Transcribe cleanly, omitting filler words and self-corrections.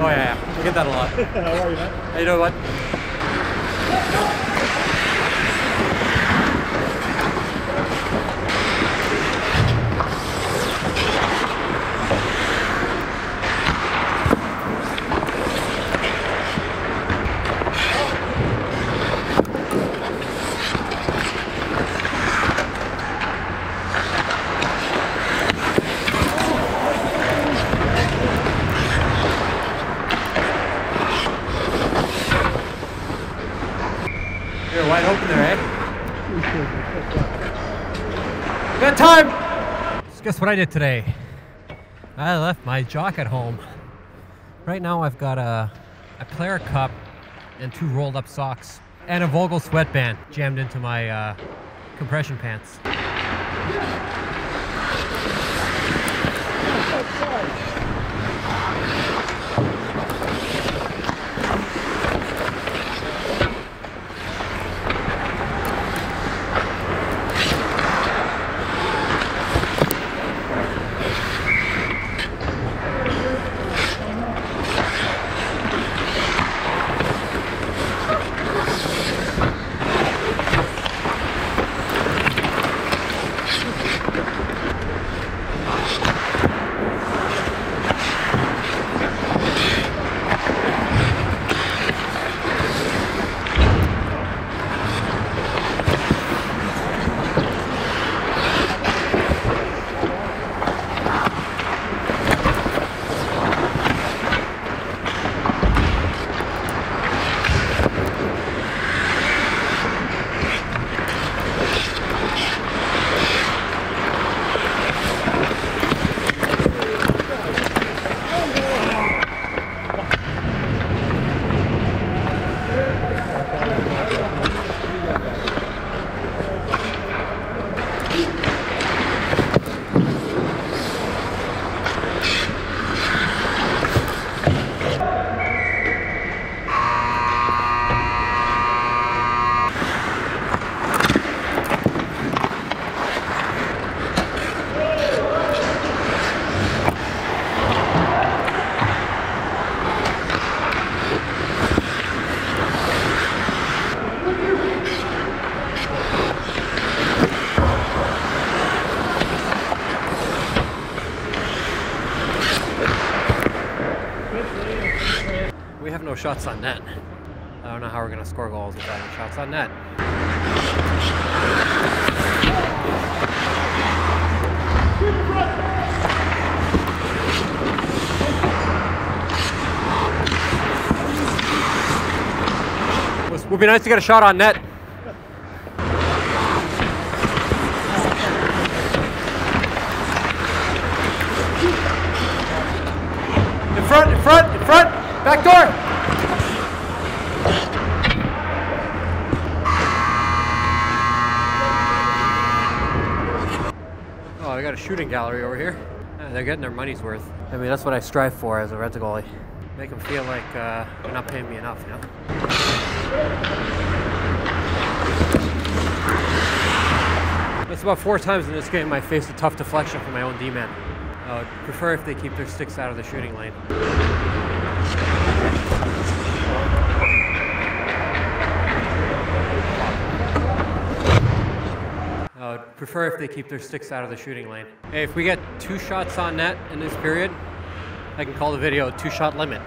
Oh yeah, we get that a lot. How are you, man? How you doing, bud? You're wide open there, eh? Good time! So guess what I did today? I left my jock at home. Right now I've got a Claire cup and 2 rolled up socks and a Vogel sweatband jammed into my compression pants. We have no shots on net. I don't know how we're gonna score goals without any shots on net. Would be nice to get a shot on net. In front, in front, in front! Back door! Oh, I got a shooting gallery over here. They're getting their money's worth. I mean, that's what I strive for as a rent-a-goalie. Make them feel like they're not paying me enough, you know? That's about 4 times in this game I faced a tough deflection from my own D-man. I would prefer if they keep their sticks out of the shooting lane. I would prefer if they keep their sticks out of the shooting lane. Hey, if we get 2 shots on net in this period, I can call the video a 2-shot limit.